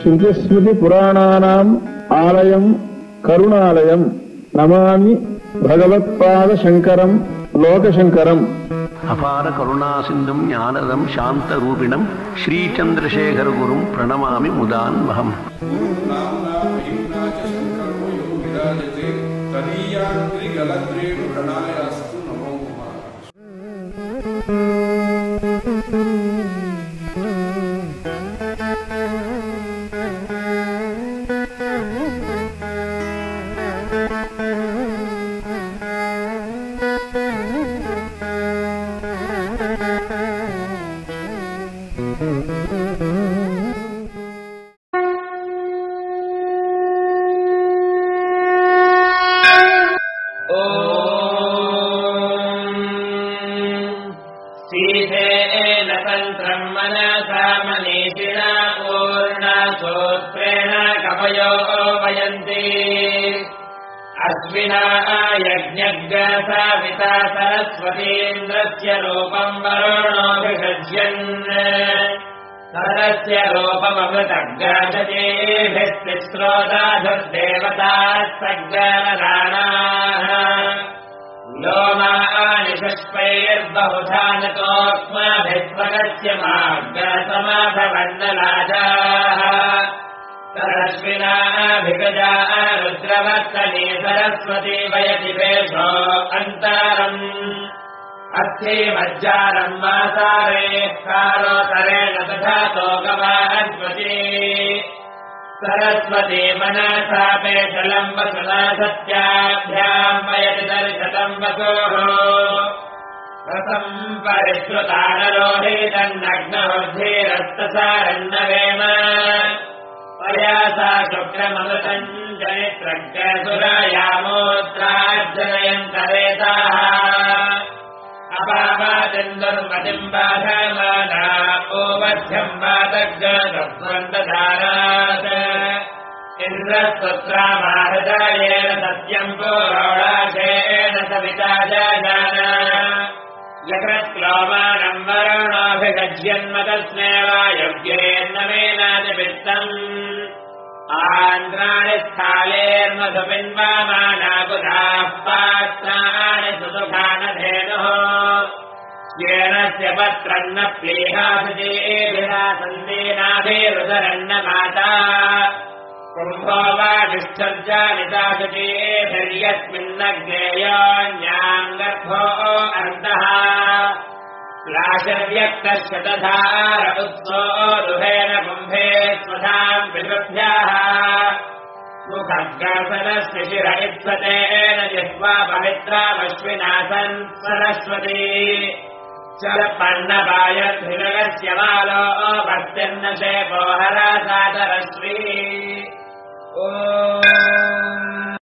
श्रुतिस्मृति पुराणानाम् आलयम् करुणालयम् नमामि भगवत्पाद शंकरम् लोकशंकरम्। अपार करुणा सिंधुं ज्ञानदं शांतरूपिणं श्रीचंद्रशेखर गुरुं प्रणमामि मुदान्वहम्। सीतेन तन्त्रम् मनसा मनीषिणा पूर्णा सूत्रेण कवयो वयन्ति अश्विना यज्ञज्ञ साविता सरस्वतीन्द्रस्य रूपम् वरुणोऽभिषज्यन् सरस्य रूपममृतग्राजतेभिस्तिस्रोताधुर्देवताः सज्ञानराणाः लोमानि पुष्पैर्बहुधा नतोक्माभिस्वगस्य मार्गसमाभवन्नलाजाः सरश्विनाभिगजा रुद्रवर्तनी सरस्वती वयति पेशो अन्तारम् अस्थि मज्जारम् मासारे कारोतरेण तथा तोगवाहन्वती सरस्वती मनसा पेशलम् वसुना सत्याभ्याम् वयति दर्शतम् वसोः रसम् परिश्रुतानरोहितन्नग्नोद्धीरस्तसारन्नवेम पयासा शुक्रममृतम् जनित्रज्ञसुरायामोत्राज्जनयन्तरेताः अपावादिन्दुर्मतिम् बाधमाना ओवध्यम् वादग्रध्वन्दधारात् इन्द्रस्तुत्रामाहृदायेन सत्यम् पुरोडाशेन सविता जाना जगत्क्लोमानम् वरुणोऽभिगज्यन्मतस्मेवायोग्येन्न मेनादिवित्तम् आन्द्राणि स्थालेर्मधुपिन्वामानाकुधाः पात्राणि सुदुःखानधेनुः येनस्य पत्रन्न प्लीहासुचेभिरासन्देनाभिरुदरन्न माता कुम्भो वा निश्चर्जानिताशुचेभिर्यस्मिन्नग्नेयोऽन्याम् गर्भो अर्धः क्लाशव्यक्तशतधार उत्सो दुहेन कुम्भे स्वधाम् पितृभ्यः मुखग्रासनस्य शिर इत्सतेन जिह्वा पवित्रामश्विनासन् सरस्वती चलपन्नपायध्रिनगस्य मालो भक्तिर्न शेपो हरा सादरश्री।